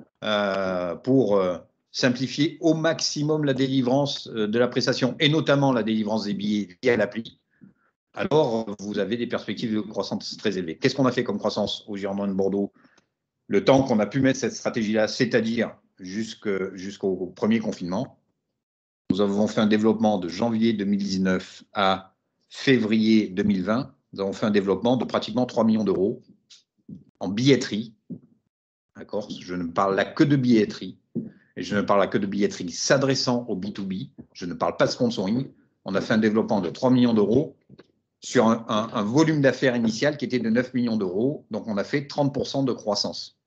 euh, pour euh, simplifier au maximum la délivrance euh, de la prestation et notamment la délivrance des billets via l'appli, alors vous avez des perspectives de croissance très élevées. Qu'est-ce qu'on a fait comme croissance au Girondin de Bordeaux? Le temps qu'on a pu mettre cette stratégie-là, c'est-à-dire jusqu'au jusqu'au premier confinement, nous avons fait un développement de janvier deux mille dix-neuf à février deux mille vingt. Nous avons fait un développement de pratiquement trois millions d'euros en billetterie. D'accord? Je ne parle là que de billetterie. Et je ne parle là que de billetterie s'adressant au B deux B. Je ne parle pas de sponsoring. On a fait un développement de trois millions d'euros sur un, un, un volume d'affaires initial qui était de neuf millions d'euros. Donc, on a fait trente pour cent de croissance.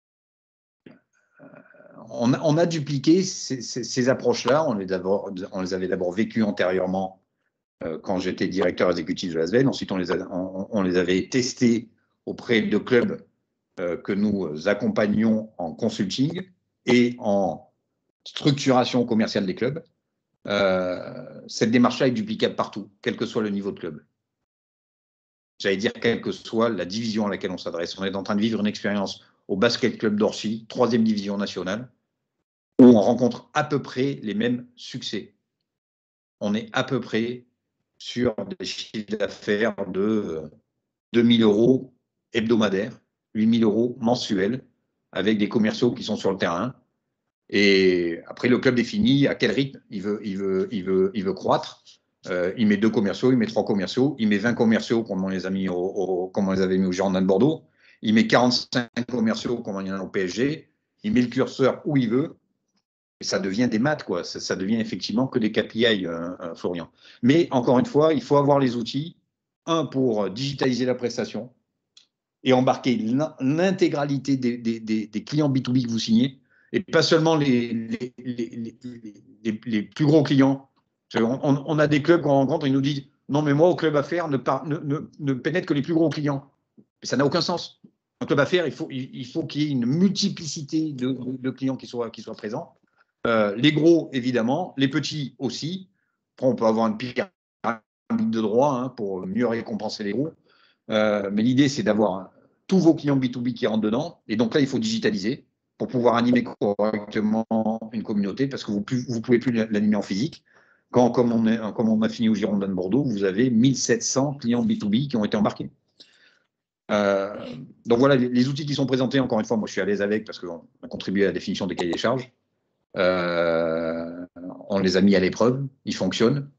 Euh, on, a, on a dupliqué ces, ces, ces approches-là. On, on les avait d'abord vécues antérieurement euh, quand j'étais directeur exécutif de l'A S V E L. Ensuite, on les, a, on, on les avait testées auprès de clubs euh, que nous accompagnions en consulting et en structuration commerciale des clubs. Euh, cette démarche-là est duplicable partout, quel que soit le niveau de club. J'allais dire, quelle que soit la division à laquelle on s'adresse. On est en train de vivre une expérience au Basket Club d'Orchy, troisième division nationale, où on rencontre à peu près les mêmes succès. On est à peu près sur des chiffres d'affaires de deux mille euros hebdomadaires, huit mille euros mensuels, avec des commerciaux qui sont sur le terrain. Et après, le club définit à quel rythme il veut, il veut, il veut, il veut croître. Euh, il met deux commerciaux, il met trois commerciaux, il met vingt commerciaux comme on les a mis au, au, comme on les avait mis au Girondin de Bordeaux, il met quarante-cinq commerciaux comme il y en a au P S G, il met le curseur où il veut, et ça devient des maths, quoi. Ça, ça devient effectivement que des K P I, euh, euh, Florian. Mais encore une fois, il faut avoir les outils, un pour digitaliser la prestation et embarquer l'intégralité des, des, des, des clients B deux B que vous signez, et pas seulement les, les, les, les, les plus gros clients. On, on a des clubs qu'on rencontre, ils nous disent non, mais moi, au club affaires, ne, ne, ne, ne pénètre que les plus gros clients. Mais ça n'a aucun sens. Un club affaires, il faut qu'il il faut qu'il y ait une multiplicité de, de, de clients qui soient, qui soient présents. Euh, les gros, évidemment, les petits aussi. Après, on peut avoir une pyramide de droit hein, pour mieux récompenser les gros. Euh, mais l'idée, c'est d'avoir tous vos clients B deux B qui rentrent dedans. Et donc là, il faut digitaliser pour pouvoir animer correctement une communauté parce que vous ne pouvez plus l'animer en physique. Quand, comme on, est, comme on a fini au Girondin de Bordeaux, vous avez mille sept cents clients B deux B qui ont été embarqués. Euh, donc voilà, les, les outils qui sont présentés, encore une fois, moi je suis à l'aise avec parce qu'on a contribué à la définition des cahiers des charges. Euh, on les a mis à l'épreuve, ils fonctionnent.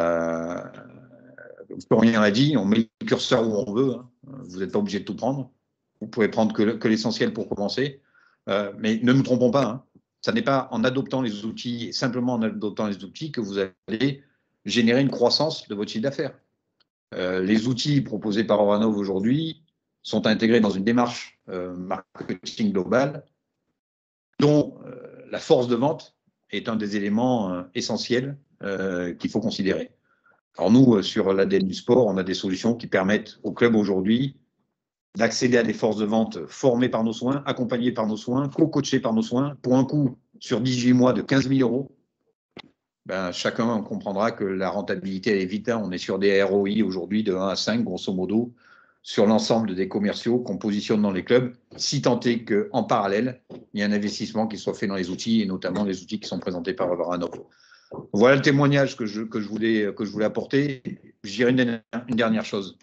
Euh, Florian l'a dit, on met le curseur où on veut, hein. Vous n'êtes pas obligé de tout prendre. vous pouvez prendre que, que l'essentiel pour commencer. Euh, mais ne nous trompons pas, hein. Ça n'est pas en adoptant les outils, simplement en adoptant les outils, que vous allez générer une croissance de votre chiffre d'affaires. Euh, les outils proposés par Orano aujourd'hui sont intégrés dans une démarche euh, marketing globale dont euh, la force de vente est un des éléments euh, essentiels euh, qu'il faut considérer. Alors nous, euh, sur l'A D N du sport, on a des solutions qui permettent au club aujourd'hui d'accéder à des forces de vente formées par nos soins, accompagnées par nos soins, co-coachées par nos soins, pour un coût sur dix-huit mois de quinze mille euros. Ben, chacun comprendra que la rentabilité, elle est vite. On est sur des R O I aujourd'hui de un à cinq, grosso modo, sur l'ensemble des commerciaux qu'on positionne dans les clubs, si tant est qu'en parallèle, il y a un investissement qui soit fait dans les outils, et notamment les outils qui sont présentés par Orano. Voilà le témoignage que je, que je, voulais, que je voulais apporter. Je dirais une, une dernière chose.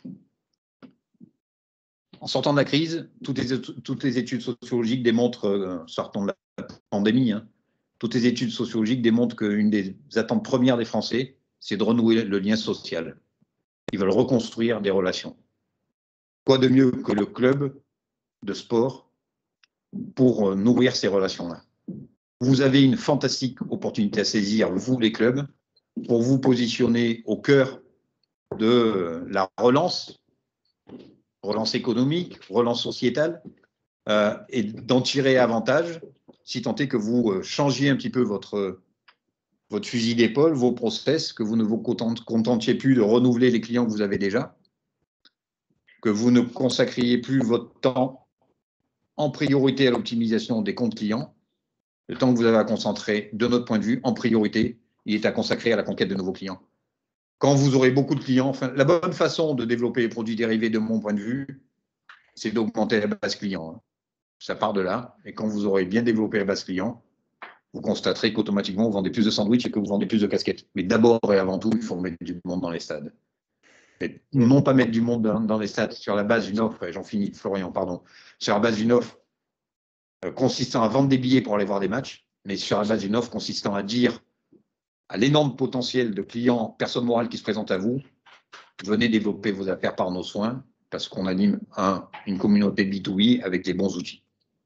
En sortant de la crise, toutes les, toutes les études sociologiques démontrent, euh, sortant de la pandémie, hein, toutes les études sociologiques démontrent qu'une des attentes premières des Français, c'est de renouer le lien social. Ils veulent reconstruire des relations. Quoi de mieux que le club de sport pour euh, nourrir ces relations-là? Vous avez une fantastique opportunité à saisir, vous les clubs, pour vous positionner au cœur de la relance, relance économique, relance sociétale, euh, et d'en tirer avantage, si tant est que vous euh, changiez un petit peu votre, votre fusil d'épaule, vos process, que vous ne vous contentiez plus de renouveler les clients que vous avez déjà, que vous ne consacriez plus votre temps en priorité à l'optimisation des comptes clients. Le temps que vous avez à concentrer, de notre point de vue, en priorité, il est à consacrer à la conquête de nouveaux clients. Quand vous aurez beaucoup de clients, enfin, la bonne façon de développer les produits dérivés, de mon point de vue, c'est d'augmenter la base client. Ça part de là. Et quand vous aurez bien développé la base client, vous constaterez qu'automatiquement, vous vendez plus de sandwichs et que vous vendez plus de casquettes. Mais d'abord et avant tout, il faut mettre du monde dans les stades. Et non pas mettre du monde dans, dans les stades sur la base d'une offre, et j'en finis, Florian, pardon, sur la base d'une offre euh, consistant à vendre des billets pour aller voir des matchs, mais sur la base d'une offre consistant à dire à l'énorme potentiel de clients, personnes morales qui se présentent à vous, venez développer vos affaires par nos soins, parce qu'on anime un, une communauté B deux B avec des bons outils.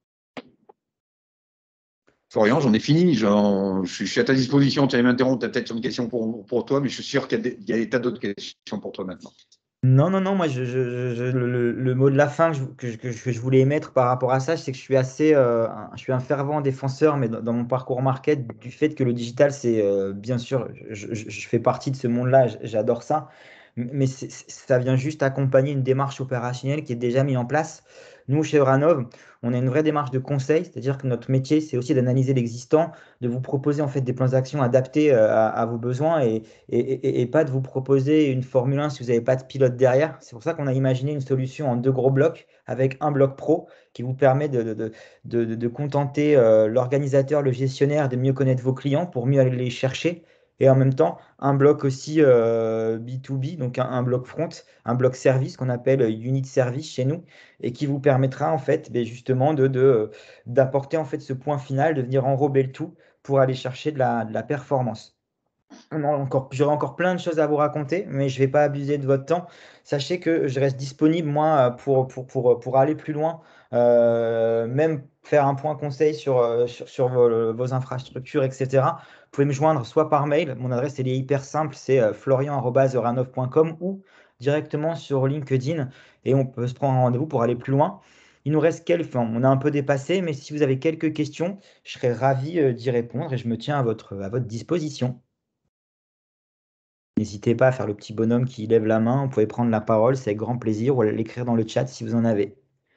Florian, j'en ai fini, je suis à ta disposition, tu allais m'interrompre, tu as peut-être une question pour, pour toi, mais je suis sûr qu'il y a des, il y a des tas d'autres questions pour toi maintenant. Non, non, non, moi, je, je- je- le, le mot de la fin que je, que je- que je- que je voulais émettre par rapport à ça, c'est que je suis assez, euh, un- je suis un fervent défenseur, mais dans, dans mon parcours market, du fait que le digital, c'est, euh, bien sûr, je, je- je fais partie de ce monde-là, j- j'adore ça, mais c'est- c'est- ça vient juste accompagner une démarche opérationnelle qui est déjà mise en place. Nous, chez Euranov, on a une vraie démarche de conseil, c'est-à-dire que notre métier, c'est aussi d'analyser l'existant, de vous proposer en fait des plans d'action adaptés euh, à, à vos besoins et, et, et- et pas de vous proposer une Formule un si vous n'avez pas de pilote derrière. C'est pour ça qu'on a imaginé une solution en deux gros blocs avec un bloc pro qui vous permet de, de, de, de- de- de contenter euh, l'organisateur, le gestionnaire, de mieux connaître vos clients pour mieux aller les chercher. Et en même temps, un bloc aussi euh, B deux B, donc un, un bloc front, un bloc service qu'on appelle unit service chez nous, et qui vous permettra en fait ben, justement de, de, d'apporter en fait ce point final, de venir enrober le tout pour aller chercher de la, de la performance. On a encore, j'aurai encore plein de choses à vous raconter, mais je ne vais pas abuser de votre temps. Sachez que je reste disponible, moi, pour, pour, pour, pour aller plus loin, euh, même faire un point conseil sur, euh, sur, sur vos, vos infrastructures, et cetera. Vous pouvez me joindre soit par mail, mon adresse elle est hyper simple, c'est euh, florian arobase euranov point com ou directement sur LinkedIn et on peut se prendre un rendez-vous pour aller plus loin. Il nous reste quelques, enfin, on a un peu dépassé, mais si vous avez quelques questions, je serais ravi euh, d'y répondre et je me tiens à votre, à votre disposition. N'hésitez pas à faire le petit bonhomme qui lève la main. Vous pouvez prendre la parole, c'est avec grand plaisir, ou à l'écrire dans le chat si vous en avez.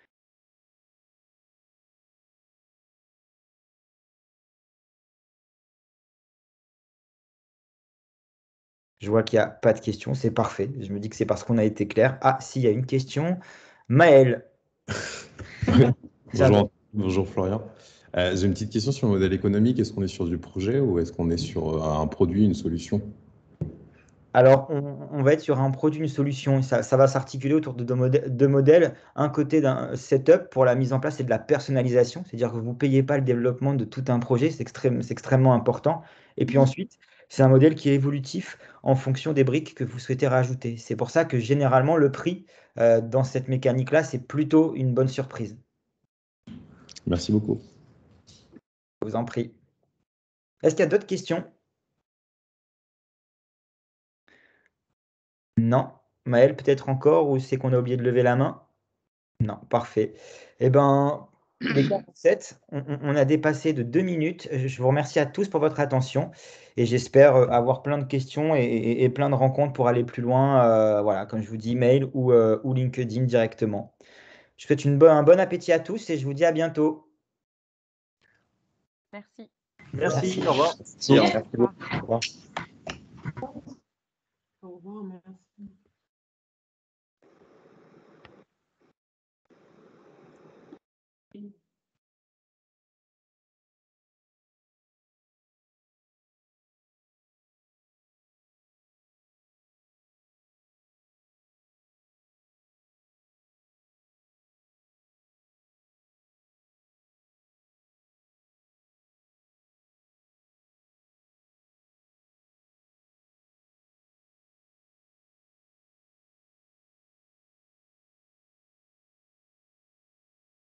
Je vois qu'il n'y a pas de questions, c'est parfait. Je me dis que c'est parce qu'on a été clair. Ah, si, il y a une question. Maël. J'adore. Bonjour, bonjour Florian. Euh, j'ai une petite question sur le modèle économique. Est-ce qu'on est sur du projet ou est-ce qu'on est sur euh, un produit, une solution? Alors, on, on va être sur un produit, une solution. Ça, ça va s'articuler autour de deux modèles, deux modèles. Un côté d'un setup pour la mise en place et de la personnalisation, c'est-à-dire que vous ne payez pas le développement de tout un projet, c'est extrême- c'est extrêmement important. Et puis ensuite, C'est un modèle qui est évolutif en fonction des briques que vous souhaitez rajouter. C'est pour ça que généralement, le prix euh, dans cette mécanique-là, c'est plutôt une bonne surprise. Merci beaucoup. Je vous en prie. Est-ce qu'il y a d'autres questions? Non? Maël, peut-être encore, ou c'est qu'on a oublié de lever la main? Non, parfait. Eh ben, il est quarante-sept, on, on- on a dépassé de deux minutes. Je je vous remercie à tous pour votre attention et j'espère euh, avoir plein de questions et, et- et plein de rencontres pour aller plus loin. Euh, voilà, comme je vous dis, mail ou, euh, ou LinkedIn directement. Je vous souhaite une bonne, un bon appétit à tous et je vous dis à bientôt. Merci. Merci, Merci. au revoir. Merci, au revoir. Merci beaucoup. Au revoir. Au revoir, merci.